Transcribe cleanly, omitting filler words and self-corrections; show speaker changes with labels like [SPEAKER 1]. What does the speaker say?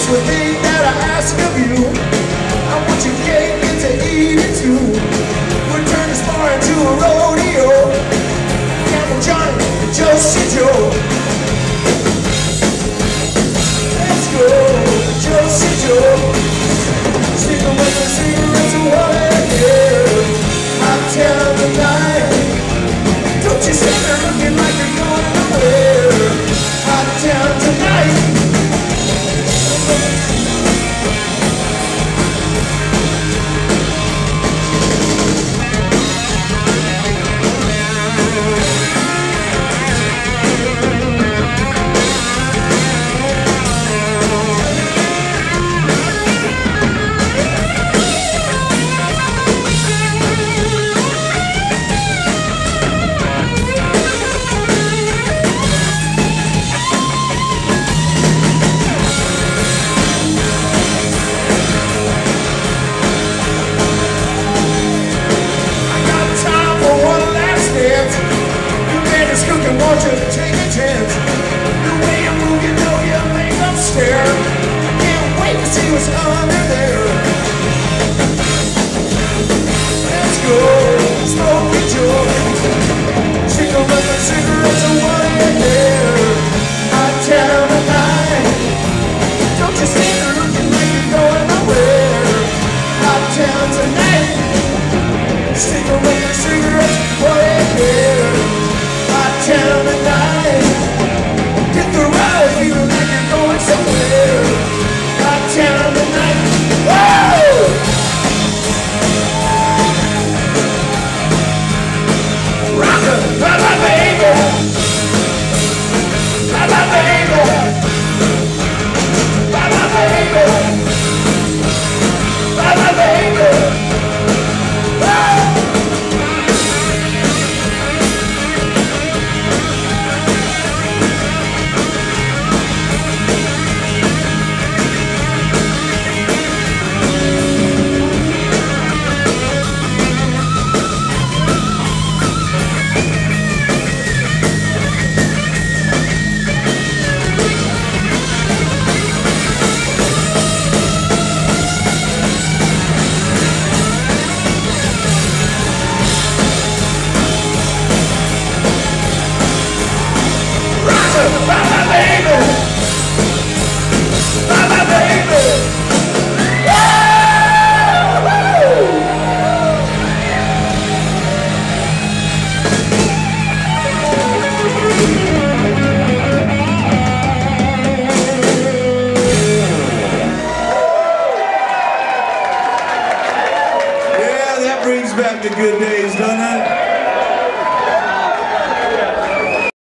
[SPEAKER 1] one thing that I ask of you. I want your cake and to eat it too. We'll turn this bar into a rodeo. Camel Johnny and Josie Joe. Let's go, Josie Joe. Stick 'em with the cigarettes and water, yeah. Hot town tonight. Don't you stand there looking like you're going nowhere. Hot town tonight. Want you to take a chance. The way you move, you know you make them stare. Can't wait to see what's under there. Let's go, smoke a joint. Stick 'em with the cigarettes and water in there. Hot town tonight. Don't you stand there looking like you're going nowhere. Hot town tonight. Stick 'em with the cigarettes and water in there. Hot town tonight. Hit the road, feeling like you're going somewhere. Hot town tonight. Whoa! Rockin', bye-bye baby. Bye-bye baby. Bye-bye baby. Bye-bye baby. Whoa! Bye-bye baby. Bye-bye baby. Yeah, that brings back the good days.